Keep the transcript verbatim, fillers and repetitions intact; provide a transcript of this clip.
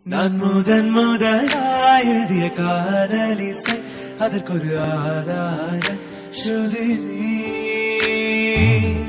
நான் முதன் முதலாய் எழுதிய காதலிசை அதற்கொரு ஆதார ஸ்ருதி நீ